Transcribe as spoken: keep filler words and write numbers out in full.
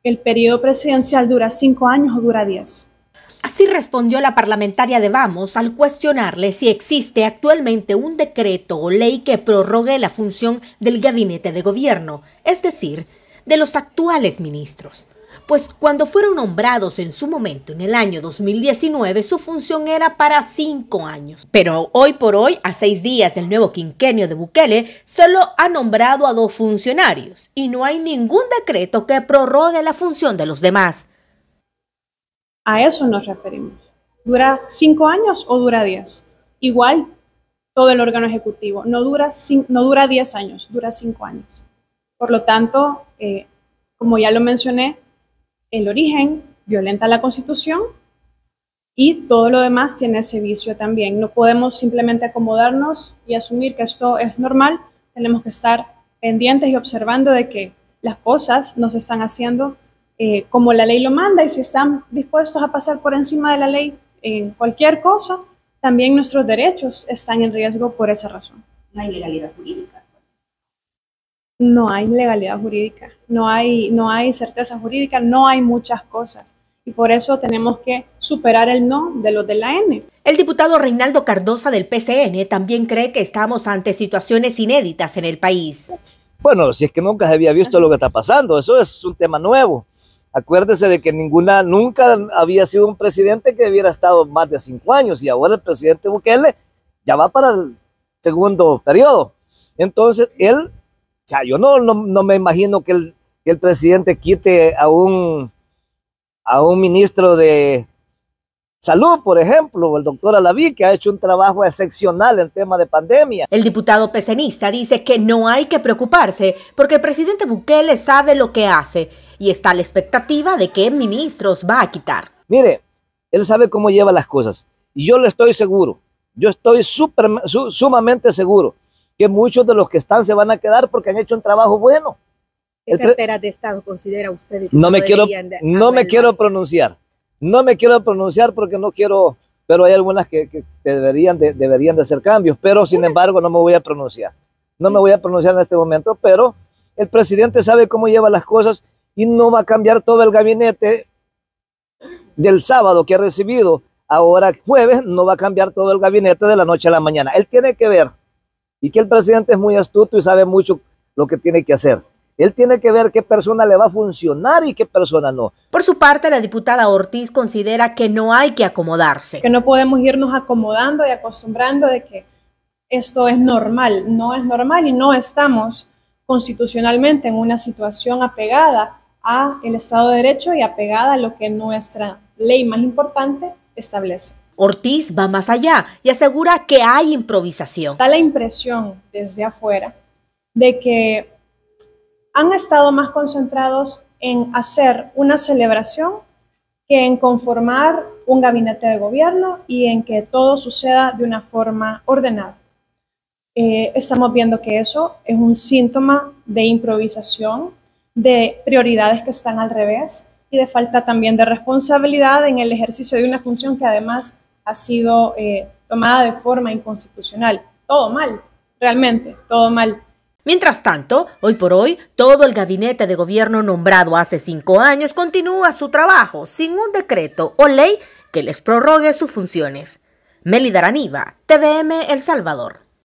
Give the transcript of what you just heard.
el periodo presidencial dura cinco años o dura diez. Así respondió la parlamentaria de Vamos al cuestionarle si existe actualmente un decreto o ley que prorrogue la función del gabinete de gobierno, es decir, de los actuales ministros. Pues cuando fueron nombrados en su momento en el año dos mil diecinueve, su función era para cinco años. Pero hoy por hoy, a seis días del nuevo quinquenio de Bukele, solo ha nombrado a dos funcionarios y no hay ningún decreto que prorrogue la función de los demás. A eso nos referimos. ¿Dura cinco años o dura diez? Igual todo el órgano ejecutivo. No dura, no dura diez años, dura cinco años. Por lo tanto, eh, como ya lo mencioné, el origen violenta la Constitución y todo lo demás tiene ese vicio también. No podemos simplemente acomodarnos y asumir que esto es normal. Tenemos que estar pendientes y observando de que las cosas no se están haciendo Eh, como la ley lo manda, y si están dispuestos a pasar por encima de la ley en cualquier cosa, también nuestros derechos están en riesgo por esa razón. No hay legalidad jurídica. No hay legalidad jurídica, no hay, no hay certeza jurídica, no hay muchas cosas. Y por eso tenemos que superar el no de los de la N. El diputado Reinaldo Cardosa del P C N también cree que estamos ante situaciones inéditas en el país. Bueno, si es que nunca se había visto lo que está pasando, eso es un tema nuevo. Acuérdese de que ninguna, nunca había sido un presidente que hubiera estado más de cinco años y ahora el presidente Bukele ya va para el segundo periodo. Entonces, él, o sea, yo no, no, no me imagino que el, que el presidente quite a un, a un ministro de Salud, por ejemplo, el doctor Alaví, que ha hecho un trabajo excepcional en tema de pandemia. El diputado pecenista dice que no hay que preocuparse porque el presidente Bukele sabe lo que hace y está a la expectativa de qué ministros va a quitar. Mire, él sabe cómo lleva las cosas y yo le estoy seguro, yo estoy super, su, sumamente seguro que muchos de los que están se van a quedar porque han hecho un trabajo bueno. ¿Qué carteras de Estado considera usted? No me quiero, no me quiero pronunciar. No me quiero pronunciar porque no quiero, pero hay algunas que, que deberían, de, deberían de hacer cambios, pero sin embargo no me voy a pronunciar. No me voy a pronunciar en este momento, pero el presidente sabe cómo lleva las cosas y no va a cambiar todo el gabinete del sábado que ha recibido. Ahora jueves no va a cambiar todo el gabinete de la noche a la mañana. Él tiene que ver, y que el presidente es muy astuto y sabe mucho lo que tiene que hacer. Él tiene que ver qué persona le va a funcionar y qué persona no. Por su parte, la diputada Ortiz considera que no hay que acomodarse. Que no podemos irnos acomodando y acostumbrando de que esto es normal. No es normal y no estamos constitucionalmente en una situación apegada al Estado de Derecho y apegada a lo que nuestra ley más importante establece. Ortiz va más allá y asegura que hay improvisación. Da la impresión desde afuera de que han estado más concentrados en hacer una celebración que en conformar un gabinete de gobierno y en que todo suceda de una forma ordenada. Eh, estamos viendo que eso es un síntoma de improvisación, de prioridades que están al revés y de falta también de responsabilidad en el ejercicio de una función que además ha sido eh, tomada de forma inconstitucional. Todo mal, realmente, todo mal. Mientras tanto, hoy por hoy, todo el gabinete de gobierno nombrado hace cinco años continúa su trabajo sin un decreto o ley que les prorrogue sus funciones. Melida Araniva, T V M El Salvador.